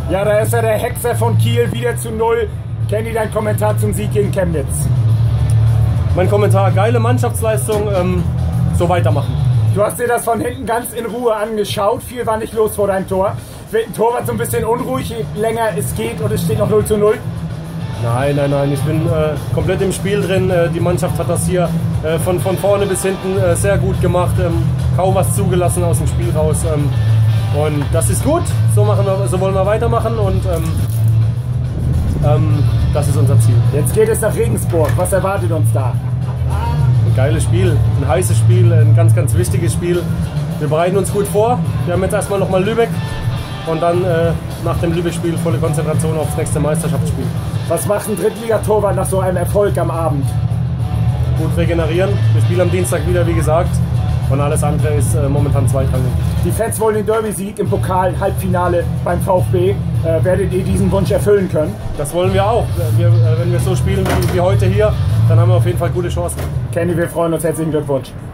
Ja, da ist ja der Hexer von Kiel wieder zu 0. Kenny, dein Kommentar zum Sieg gegen Chemnitz? Mein Kommentar, geile Mannschaftsleistung, so weitermachen. Du hast dir das von hinten ganz in Ruhe angeschaut, viel war nicht los vor deinem Tor. Wird ein Torwart so ein bisschen unruhig, je länger es geht und es steht noch 0 zu 0? Nein, ich bin komplett im Spiel drin. Die Mannschaft hat das hier von vorne bis hinten sehr gut gemacht, kaum was zugelassen aus dem Spiel raus. Und das ist gut, so wollen wir weitermachen und das ist unser Ziel. Jetzt geht es nach Regensburg, was erwartet uns da? Ein geiles Spiel, ein heißes Spiel, ein ganz, ganz wichtiges Spiel. Wir bereiten uns gut vor. Wir haben jetzt erstmal nochmal Lübeck und dann nach dem Lübeck-Spiel volle Konzentration aufs nächste Meisterschaftsspiel. Was macht ein Drittligatorwart nach so einem Erfolg am Abend? Gut regenerieren. Wir spielen am Dienstag wieder, wie gesagt. Und alles andere ist momentan zweitrangig. Die Fans wollen den Derby-Sieg im Pokal-Halbfinale beim VfB. Werdet ihr diesen Wunsch erfüllen können? Das wollen wir auch. Wenn wir so spielen wie heute hier, dann haben wir auf jeden Fall gute Chancen. Kenny, wir freuen uns. Herzlichen Glückwunsch.